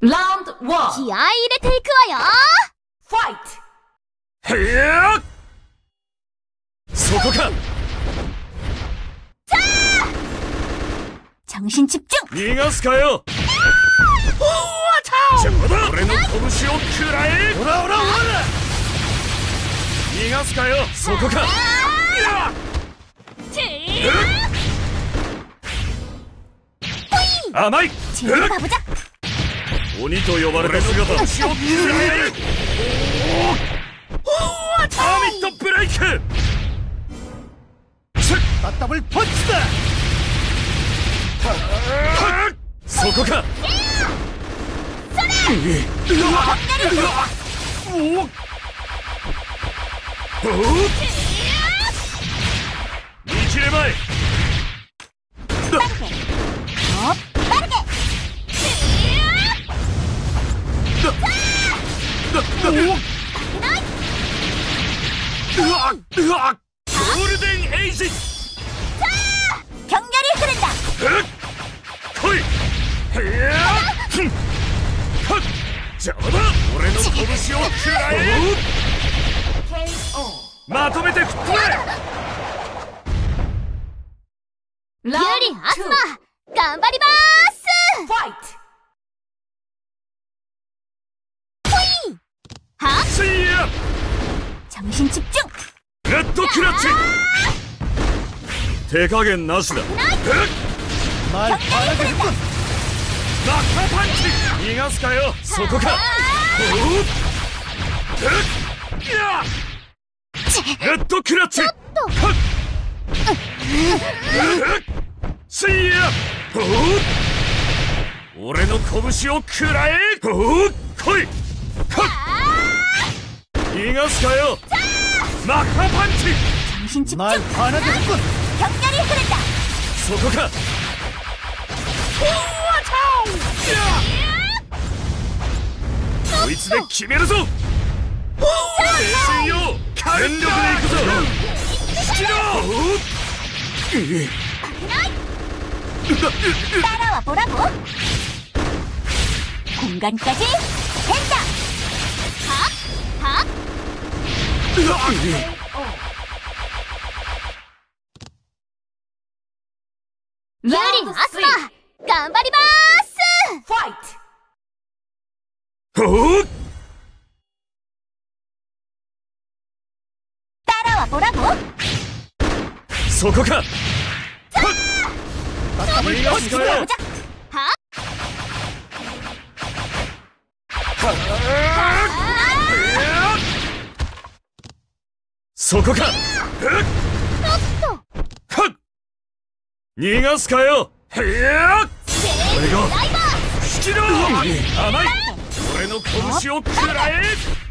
ラウンド1。 気合い入れていくわよ。 ファイト。 へやっ、そこか。 정신 집중。 逃がすかよ。邪魔だ。俺の拳を食らえ。ほらほらほら。逃がすかよ。そこか。甘い。鬼と呼ばれた姿。拳を食らえ。ハーミットブレイク。 ダッブルパンチだ。 そこか。見切れまい。ゴールデンエイジ。 격렬히 흐른다. 来い。へやっ。邪魔だ。俺の拳を食らえ。まとめて吹っ飛べ。 ユリアスマ頑張りまーす。 ファイト。 は？ See ya。 정신 집중. レッドクラッチ。手加減なしだ。 マッカパンチ。逃がすかよ。そこか。レッドクラッチ。See ya。俺の拳を食らえ。来い。逃がすかよ。マッカパンチ。 정신 집중. 말 화나겠군. 격렬히 흐른다. そこか。こいつで決めるぞ。全身よ。全力でいくぞ。好きだ。 따라와 보라고. 공간까지 된다. 하? 유리 아스마頑張りまーす。 ファイト。 따라와 보라고. そこか。逃がすかよ。 하? そこか。逃がすかよ。へやっ。俺が好きだ。甘い。俺の拳を食らえ。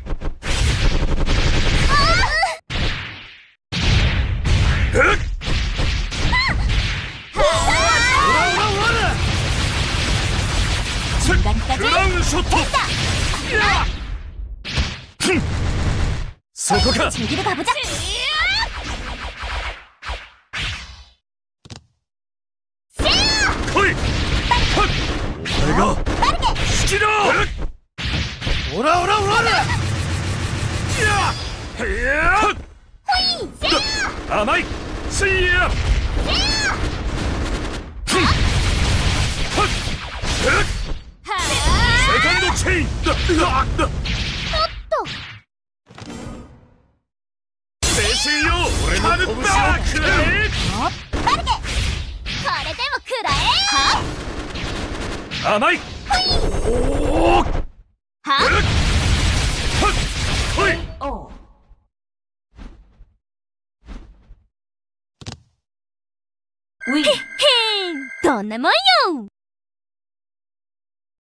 クラウンショット。そこか。 즐기러 가보자. 来い。お前が好きだ。 オラオラオラ。 へやっ。甘い。See ya。セカンドチェイン。青春よ。俺の拳を食らえ。 빠르게. これでも食らえ。 甘い。 は？ 来い。 ウィン。 どんなもんよ。